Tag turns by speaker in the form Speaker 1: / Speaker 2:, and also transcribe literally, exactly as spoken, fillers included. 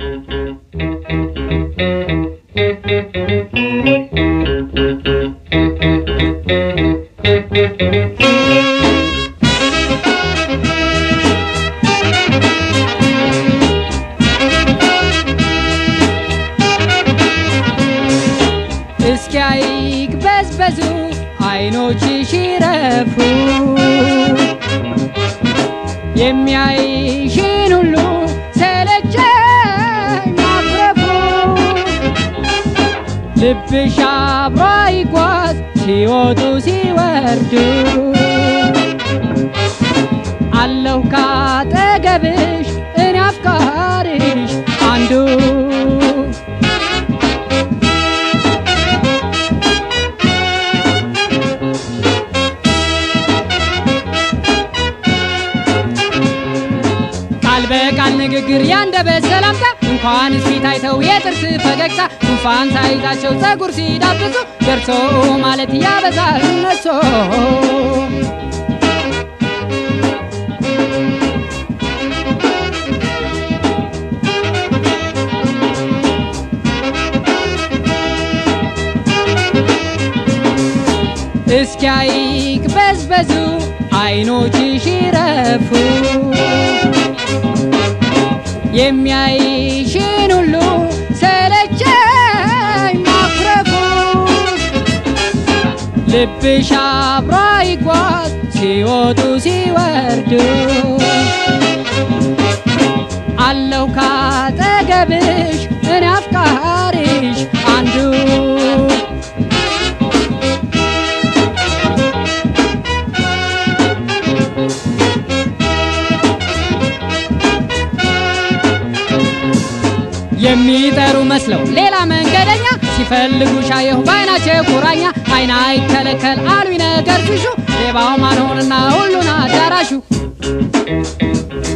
Speaker 1: እስኪያይክ በዝበዙ አይኖችሽ ይረፉ የሚያይሽን ሁሉ ሰለቸኝ ማኩረፉ ልብሽ አብሮ ይጓዝ ሲወጡ ሲወርዱ አለሁ ካጠገብሽ እኔ አፍቃሪሽ አንዱ በቃል ንግግር ያንደበት ሰላምታ እንኳን እስኪ ታይተው የጥርስ ፈገግታ እንኳን ሳይዛቸው ጸጉር ሲዳብሱ ደርሶ ማለት ያበዛል እነሱ እስኪያይክ በዝበዙ አይኖችሽ ይረፉ የሚያይሽን ሁሉ ሰለቸኝ ማኩረፉ ልብሽ አብሮ ይጓዝ ሲወጡ ሲወርዱ አለሁ ካጠገብሽ እኔ አፍቃሪሽ አንዱ የሚጠሩ መስለው ሌላ መንገደኛ ሲፈልጉ ሻየሁ ባይናቸው ቁራኛ አይና አይከለከል አሉኝ ነገር ሲሹ ሌባው ማን ሆነና ሁሉን አዳራሹ